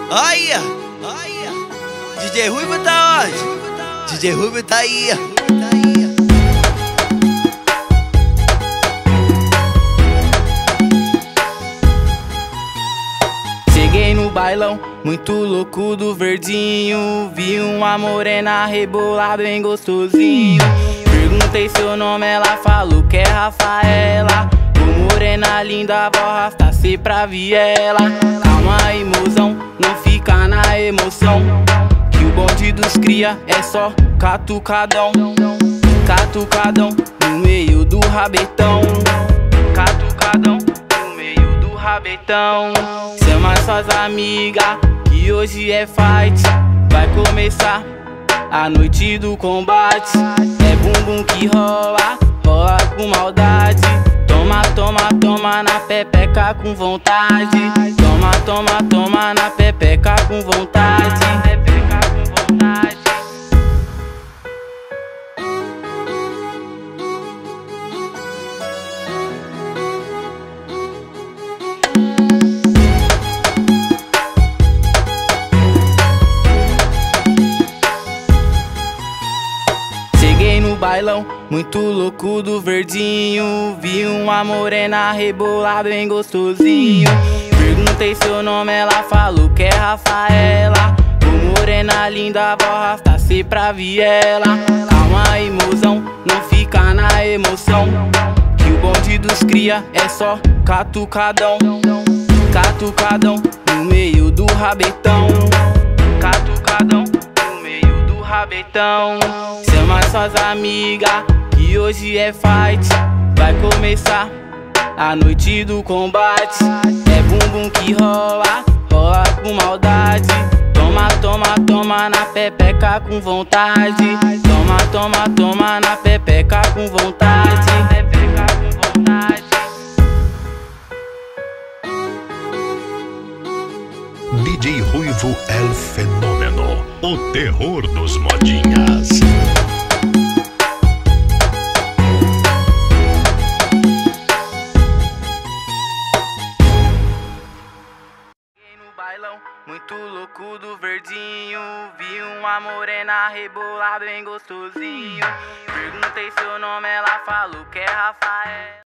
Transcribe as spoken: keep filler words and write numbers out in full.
Aí, aí, D J Ruivo tá onde? D J Ruivo tá aí. Cheguei no bailão, muito louco do verdinho. Vi uma morena rebolar bem gostosinho. Perguntei seu nome, ela falou que é Rafaela. Ô morena linda, vou arrastar-se pra viela. Calma aí, mozão, não fica na emoção, que o bonde dos cria é só catucadão. Catucadão no meio do rabetão. Catucadão no meio do rabetão. Chama suas amigas, que hoje é fight. Vai começar a noite do combate. É bumbum que rola, rola com maldade. Toma, toma, toma na pepeca com vontade. Toma, toma, toma na pepeca com vontade. Pepeca com vontade. Cheguei no bailão, muito louco do verdinho. Vi uma morena rebolar bem gostosinho. Perguntei seu nome, ela falou que é Rafaela. Ô morena linda, vou arrastar-se pra viela. Calma aí, mozão, não fica na emoção, que o bonde dos cria é só catucadão. Catucadão no meio do rabetão. Catucadão no meio do rabetão. Chama suas amigas, que hoje é fight. Vai começar a noite do combate. É bumbum que rola, rola com maldade. Toma, toma, toma na pepeca com vontade. Toma, toma, toma na pepeca com vontade. Pepeca com vontade. D J Ruivo El Fenômeno, o terror dos modinhas. Muito louco do verdinho. Vi uma morena rebolar bem gostosinho. Perguntei seu nome, ela falou que é Rafaela.